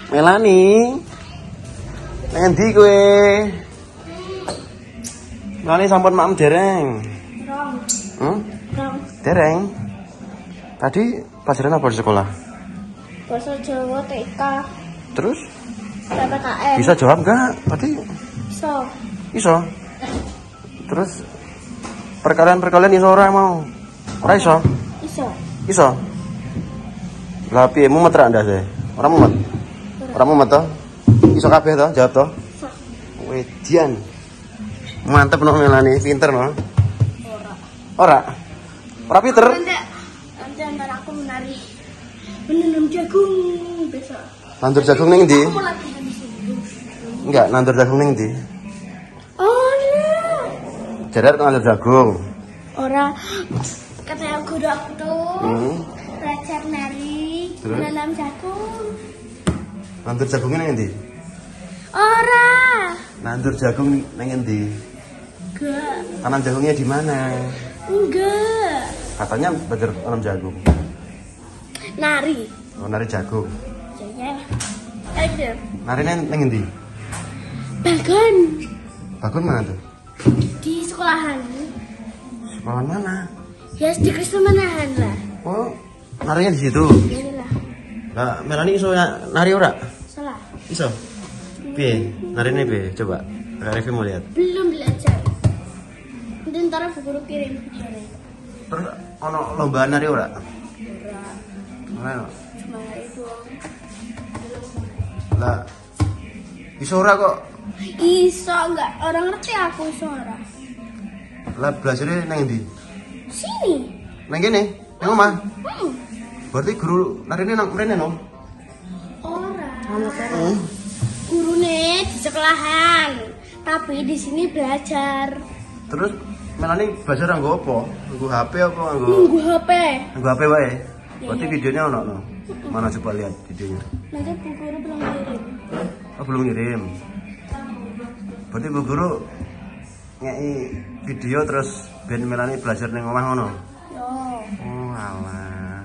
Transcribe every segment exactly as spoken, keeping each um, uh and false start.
Melani. Nang endi kowe? Melani sampun maem dereng. Rong. Hmm? Rong. Dereng. Tadi pelajaran apa di sekolah? Bahasa Jawa T K. Terus? P P K M. Bisa jawab enggak? Tadi Bisa. iso. Terus perkalian-perkalian iso ora mau? Ora iso? Bisa. Iso. Lah piye mumet ra ndak sih? Ora mumet. Ora mumet to? Iso kabeh to? Jawab to? Bisa. Wedian. Mantep no Melani, pinter no. Ora. Ora. Ora pinter. Nanti, nanti antar aku menari menanam jagung besok. Nandur jagung ning ndi? Aku mau latihan di sini. Enggak, nandur jagung ning ndi? Oh no. Jarar nandur jagung. Ora. Katanya guru aku tuh Hmm. belajar nari Terus? menanam jagung. Nandur jagung ning ndi? Ora. Nandur jagung ning ndi? Enggak. Tanam jagungnya di mana? Enggak. Katanya belajar tanam jagung. Nari. Oh, nari jagung. Ya. Ayo. Narine ning ndi? Bagon Bagun mana tuh? di sekolahan. Sekolah mana? Ya di Krismanahan lah. Oh, narinya di situ. Inilah. Lah, Melani iso ya nari ora? Salah. Iso. Piye? Narine piye? Coba. Kak Revi mau lihat. Belum belajar. Nanti ntar aku guru kirim videonya. Terus ono lomba nari ora? Ora. Ora. Cuma itu. Lah, iso ora kok? Iso enggak? Orang ngerti aku iso ora. Lah belajarnya nang ndi? Sini. Nang kene, nang omah. Hmm. Berarti guru narine nang mrene no? Ora. Hmm. Gurune di sekolahan. Tapi di sini belajar. Terus Melani belajar nggo apa? Nggo H P apa nggo Nunggu H P. nggo H P wae? Berarti Iya. videonya ono no? Mana coba lihat videonya? Nanti bu guru belum kirim. Oh, belum ngirim. Berarti Bu Guru ngei video terus ben Melani belajar ning omah ngono. Yo. Oh, alah.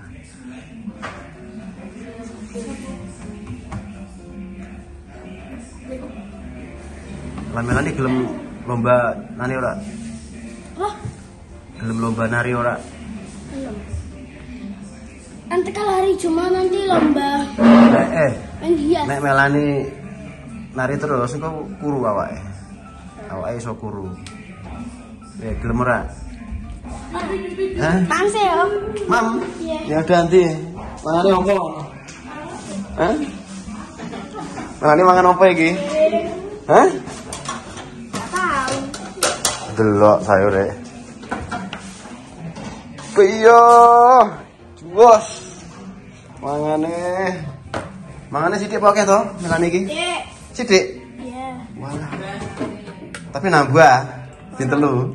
Lah Melani gelem lomba nari ora? Wah, Gelem lomba nari ora? belum. Nanti kalau hari Jumat nanti lomba Eh, eh. main hias. Nek Melani nari terus engko kuru awake. Awake iso kuru. Eh, gelem ora? Hah? Tangse ya. Mam? Iya. Ya udah nanti. Mangane opo? Hah? Melani mangan opo iki? Hah? Gak tahu. Delok sayure. Piyo? Bos. Mangane. Mangane sithik apa akeh to? Melani iki? Dek. Sithik. Iya. Walah. Tapi nambah. Bin telu.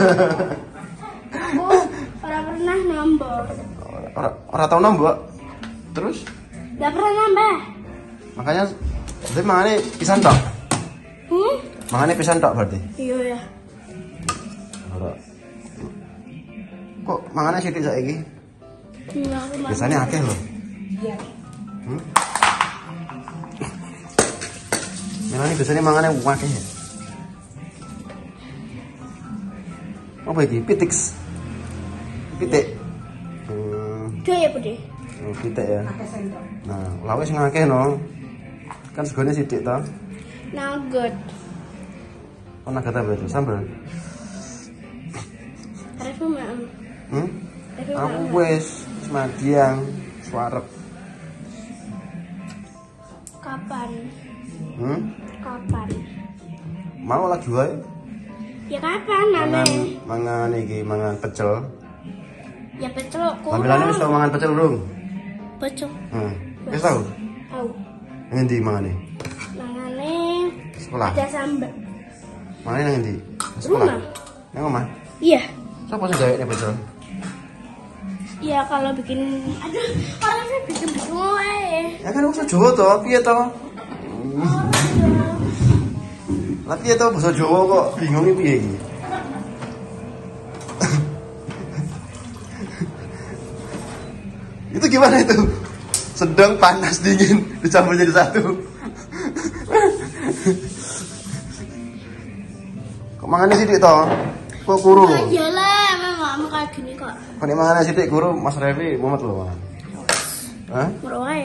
Aku orang pernah nambah. Ora ora tau nambah. Terus Gak pernah nambah. makanya jadi mangane pisan tok. Hmm? Mangane pisan tok berarti. Iya ya. Ora. Kok mangane sithik saiki? Iya, aku makan. Biasanya akeh loh. Iya. Hmm? Melani biasanya mangane akeh ya. Apa iki? Pitix. Pitik. Hmm, Dua ya Budi. oh, pitik ya. Nah, lawe sing akeh no. Kan segone sithik to. Nugget. Oh, naga apa itu? Sambal. Refu maem. Hmm? Refu Aku maem. wis semadiang suarep. Kapan? Hmm? Kapan? Mau lagi wae. Ya kapan Mangan nane? mangan iki, mangan pecel. Ya pecel Pamilane wis tau kurang. mangan pecel belum? Pecel. Hmm. Wis tau? Tahu. Ngendi mangane? Mangane Sekolah. ada sambal. Mangane nang endi? Sekolah. Rumah. Nang omah. Iya. Sopo sing gawe pecel? Iya kalau bikin aduh kalau saya bikin bikin wae. Ya kan basa Jawa to, piye to? Lah piye to basa Jawa kok bingung iki piye iki? Itu gimana itu? sedang, panas, dingin dicampur jadi satu. Kok mangannya sidik toh? Kok kuru? Iyalah, memang kayak gini kok. Kok nek mangannya sidik kuru, Mas Revi mumet lho. Hah? Murah ae.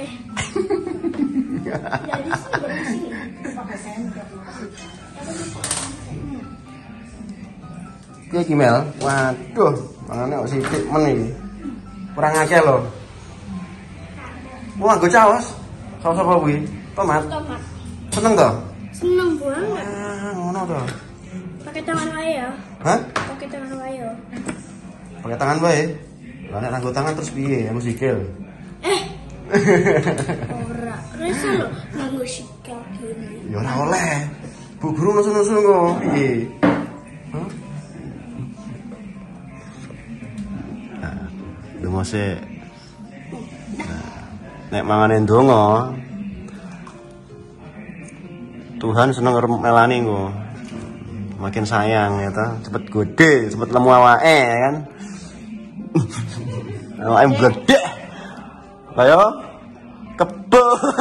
Dari sini, dari sini. Pakai sendok. Piye iki Mel? Waduh, mangane kok sidik men iki. Kurang akeh lho. Wah, nggo caos. Saus apa kuwi? Tomat. Tomat. Seneng toh? Seneng banget. Ah, ngono toh. Pakai tangan wae ya. Hah? Pakai tangan wae ya. Pakai tangan wae. Lah nek nganggo tangan terus piye? Nganggo sikil. Eh. Ora, rasa lho nganggo sikil gini. Ya ora oleh. Bu guru nusu-nusu kok piye? Hah? Nah, demose. Nah, nek mangane ndonga Tuhan seneng melani kok. Makin sayang ya toh, cepet gede, cepet lemu awake ya kan. Awake gede. Ayo kebo.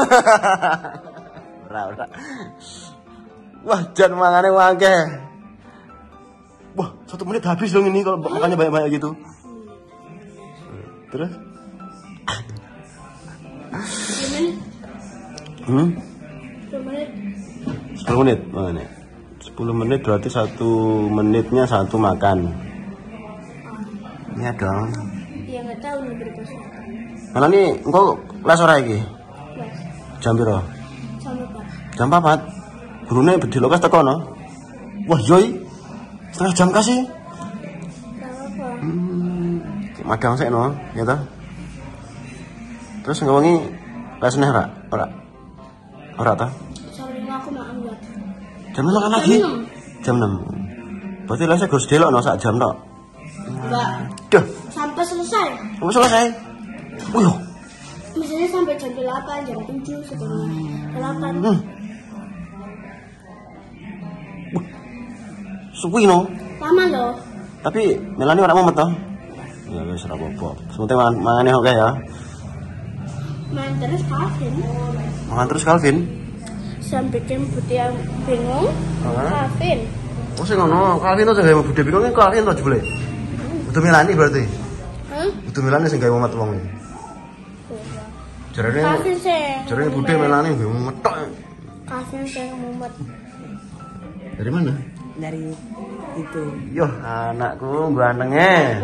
Ora ora. Wah, jan mangane akeh. Wah, satu menit habis dong ini kalau makannya banyak-banyak gitu. Terus? Hmm? sepuluh menit. Oh, ini. sepuluh menit berarti satu menitnya satu makan. Iya dong. Iya nggak tahu nih berapa. Mana nih, engkau les ora iki? Les. Jam piro? Jam berapa? Jam empat. Gurune di lokas teko no. Wah, yoi. Setengah jam kasih. Berapa? Hmm, magang sik no, ya toh. Terus engkau wengi les neh ora? Ora. Ora toh? Jam lima aku makan buat. Jam enam lagi? Jam enam. Berarti lesnya gus delok no sak jam tok. Enggak. Duh, Sampai selesai. sampai selesai. Wih. Misalnya sampai jam delapan, jam tujuh, setengah delapan. Hmm. Suwi no. Lama loh. Tapi Melani ora mumet toh? Ya wis ora apa-apa. Sementing mangan mangane oke ya. Main terus Calvin. Mangan terus Calvin. Sampai bikin putih yang bingung. Hah? Calvin. Oh sing ngono, Calvin to sing gawe budhe bingung iki Calvin to jebule. Udah Melani berarti. Hah? Udah Melani sing gawe mumet wong iki. Jarene Calvin sih. jarene budhe Melani gawe mumet tok. Calvin sih mumet. Dari mana? Dari itu. Yo, anakku gantenge.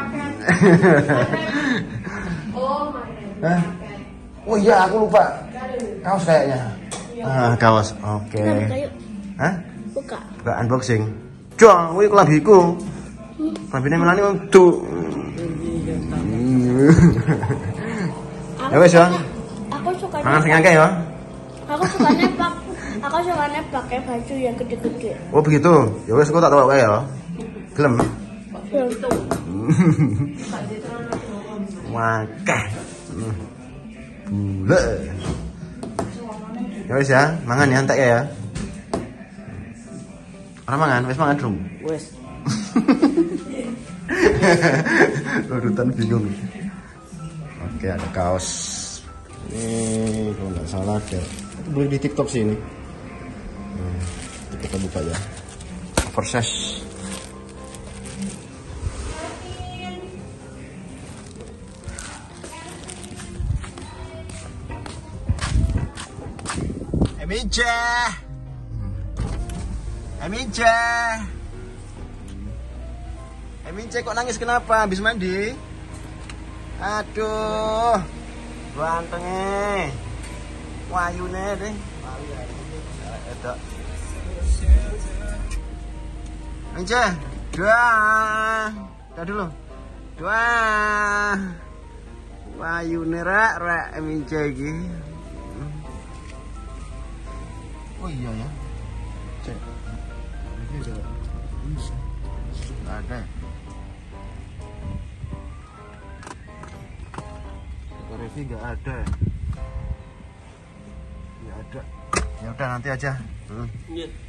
Oh, Hah? Oh iya, aku lupa. Kaos kayaknya. Ah, kaos. Oke. buka yuk. Hah? Buka. Buka unboxing. Jong, kuwi kelambiku. Kelambine Melani wong du. Ya wis ya. Aku suka. Mangan sing akeh ya. Aku sukanya pak. Aku sukanya pakai baju yang gede-gede. Oh begitu. Ya wis kok tak tahu wae ya. Gelem. Wakah. Bule. Ya wis ya, mangan ya entek ya. Ora mangan, wis mangan drum. Wes. Urutan bingung. Oke, ada kaos. Ini kalau nggak salah ada. Itu beli di TikTok sih ini. Hmm, kita buka ya. Oversize. Emice. Emice. Emice kok nangis kenapa? Habis mandi? Aduh. Gantenge. Wayune deh. Edok. Emice, doa. Doa dulu. Doa. Wayune rak rak Emice iki. Oh iya ya. Cek. Ini ada. Enggak ada. Revi enggak ada. Enggak ada. Ya udah nanti aja. Hmm. Iya.